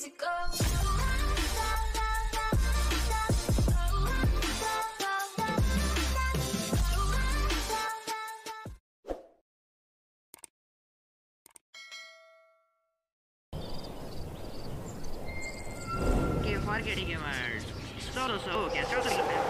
easy go. Forgetting gamers. So, get your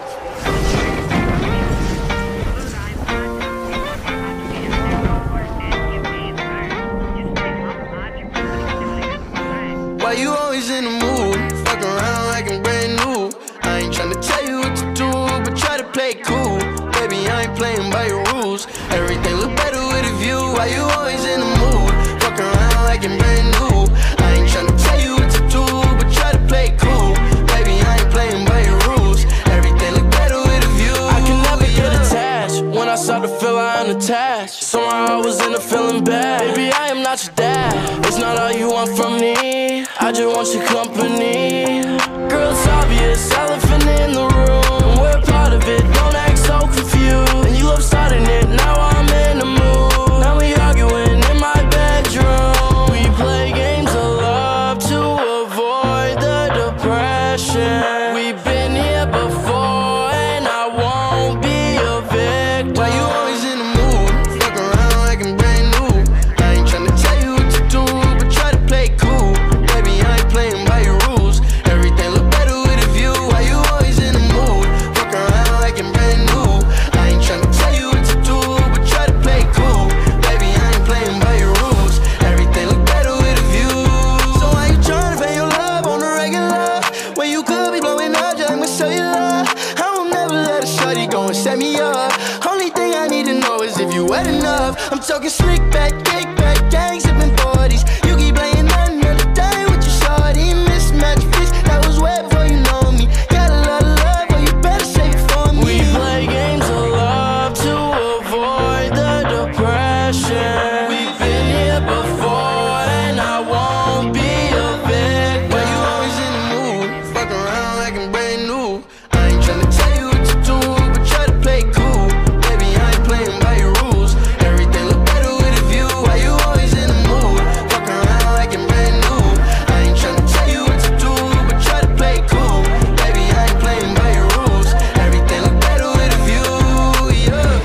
Why you always in the mood? Fuck around like I'm brand new. I ain't tryna tell you what to do, but try to play it cool. Baby, I ain't playing by your rules. Everything look better with a view. Why you always in the mood? Fuck around like I'm brand new. I ain't tryna tell you what to do, but try to play it cool. Baby, I ain't playing by your rules. Everything look better with a view. I can never get attached. When I start to feel I'm unattached, somehow I was in a feeling bad. Baby, I am not your dad. It's not all you want from me. I just want your company. Girl, it's obvious, elephant in the room. We're part of it, don't act so confused. And you love starting it, now I'm in the mood. Now we arguing in my bedroom. We play games of love to avoid the depression. We've been here before and I won't be a victim. Why you always in the mood? Fuck around like I'm brand new. I ain't tryna tell you what to do, but try to play it cool. Baby, I ain't playing by your rules. Everything look better with a view. Why you always in the mood? Fuck around like I'm brand new. I ain't tryna tell you what to do, but try to play it cool. Baby, I ain't playing by your rules. Everything look better with a view. So why you tryna pay your love on the regular when you could be blowing up just like my cellular? I will never let a shorty go and set me up. Only thing I need to know is if you wet enough. I'm talking slick back, kick back, gang sipping 40s. You keep playing another day with your shorty. Mismatch fish, that was wet before you know me. Got a lot of love, but you better save it for me. We play games of love to avoid the depression. We've been here before and I won't be a victim. Why you always in the mood? Fuck around like I'm brand new. I ain't tryna tell you what to do, but try to play it cool. Baby, I ain't playing by your rules. Everything look better with a view. Why you always in the mood? Fuck around like I'm brand new. I ain't tryna tell you what to do, but try to play it cool. Baby, I ain't playing by your rules. Everything look better with a view, yeah.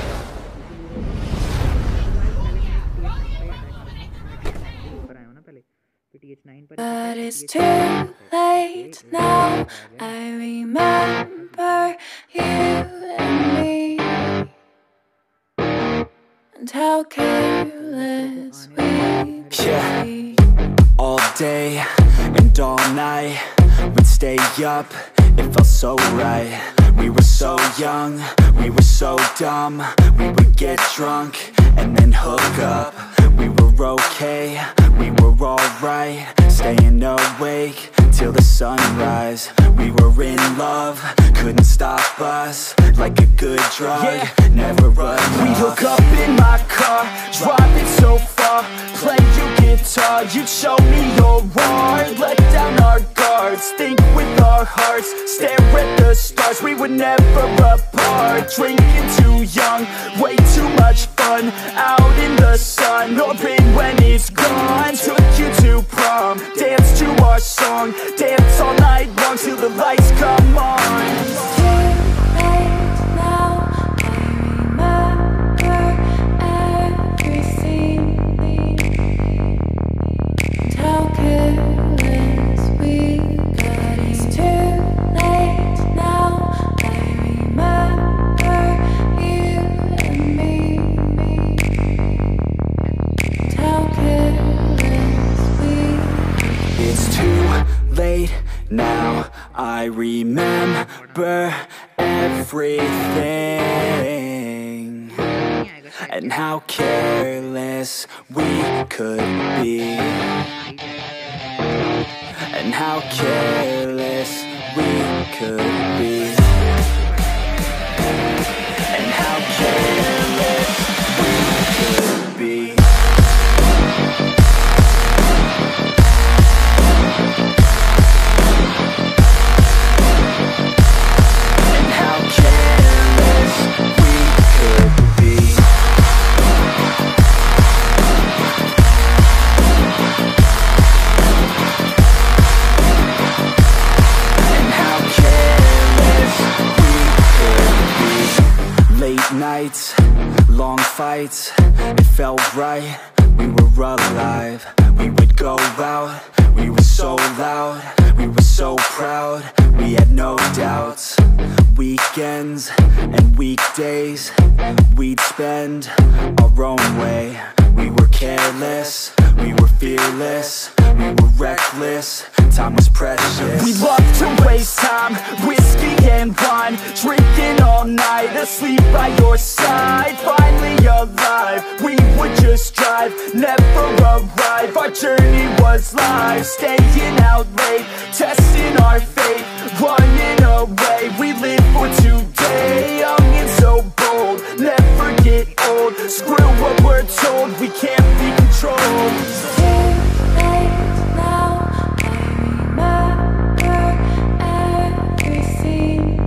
But it's too late now. I remember you and me, and how careless we could be. All day and all night, we'd stay up, it felt so right. We were so young, we were so dumb. We would get drunk and then hook up. We were okay, we were alright, staying awake till the sunrise. We were in love, couldn't stop us. Like a good drug, never run off. We'd hook up in my car, driving so far, play your guitar, you'd show me your art. Let down our guards, think with our hearts, stare at the stars. We were never apart, drinking too young, way too much fun. Out in the sun, hoping when it's gone. Took you to prom, dance to our song, dance all night long till the lights come on. It's too late now. I remember everything, and how careless we got. It's too late now. I remember you and me, and how careless we. It's too late now, I remember everything, and how careless we could be, and how careless we could be, and how careless we could be. nights, long fights, it felt right, we were alive. We would go out, we were so loud, we were so proud, we had no doubts. Weekends and weekdays, we'd spend our own way. We were careless, we were fearless, we were reckless, time was precious. We loved to waste time, whiskey and wine, drinking all night, asleep by your side. Finally alive, we would just drive, never arrive. Our journey was life, staying out late, testing our fate, running away. We live for today, young and so bold, never get old. Screw what we're told, we can't be controlled. Too late now, I remember everything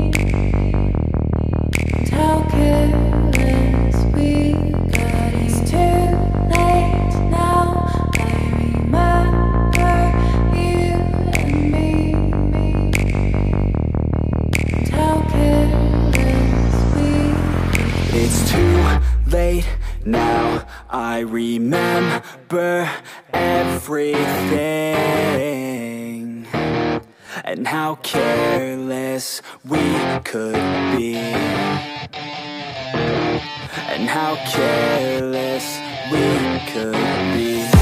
and how careless we got. It's too late now, I remember you and me and how careless we. It's too late now, I remember everything and how careless we could be, and how careless we could be.